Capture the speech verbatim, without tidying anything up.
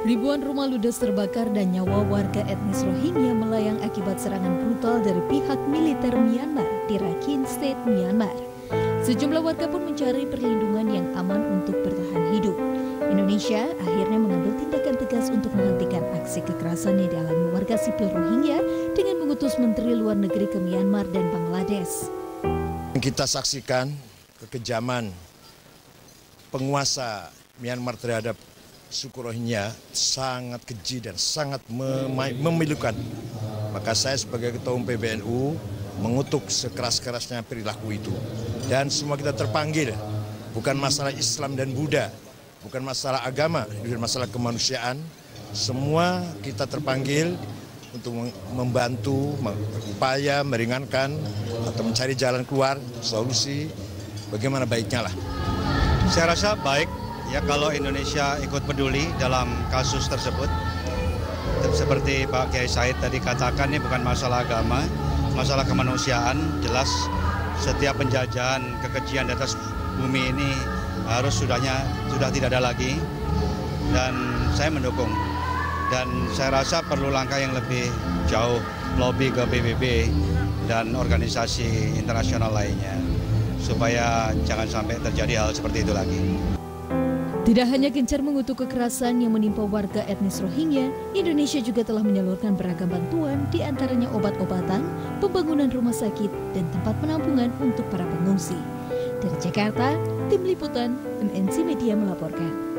Ribuan rumah ludes terbakar dan nyawa warga etnis Rohingya melayang akibat serangan brutal dari pihak militer Myanmar di Rakhine State, Myanmar. Sejumlah warga pun mencari perlindungan yang aman untuk bertahan hidup. Indonesia akhirnya mengambil tindakan tegas untuk menghentikan aksi kekerasan yang dialami warga sipil Rohingya dengan mengutus Menteri Luar Negeri ke Myanmar dan Bangladesh. Kita saksikan kekejaman penguasa Myanmar terhadap suku Rohingya sangat keji dan sangat memilukan. Maka saya sebagai Ketua Umum P B N U mengutuk sekeras-kerasnya perilaku itu. Dan semua kita terpanggil, bukan masalah Islam dan Buddha, bukan masalah agama, bukan masalah kemanusiaan. Semua kita terpanggil untuk membantu, berupaya meringankan atau mencari jalan keluar, solusi bagaimana baiknya lah. Saya rasa baik ya kalau Indonesia ikut peduli dalam kasus tersebut. Seperti Pak Kiai Said tadi katakan, ini bukan masalah agama, masalah kemanusiaan. Jelas setiap penjajahan kekejian di atas bumi ini harus sudahnya sudah tidak ada lagi, dan saya mendukung. Dan saya rasa perlu langkah yang lebih jauh, lobby ke P B B dan organisasi internasional lainnya supaya jangan sampai terjadi hal seperti itu lagi. Tidak hanya gencar mengutuk kekerasan yang menimpa warga etnis Rohingya, Indonesia juga telah menyalurkan beragam bantuan, diantaranya obat-obatan, pembangunan rumah sakit, dan tempat penampungan untuk para pengungsi. Dari Jakarta, Tim Liputan M N C Media melaporkan.